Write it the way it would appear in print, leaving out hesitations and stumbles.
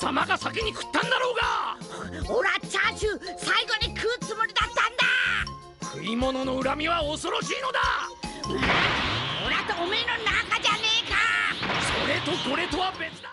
貴様が先に食ったんだろうが。 オラチャーシュー最後に食うつもりだったんだ。 食い物の恨みは恐ろしいのだ。 オラとおめえの仲じゃねえか。 それとこれとは別だ。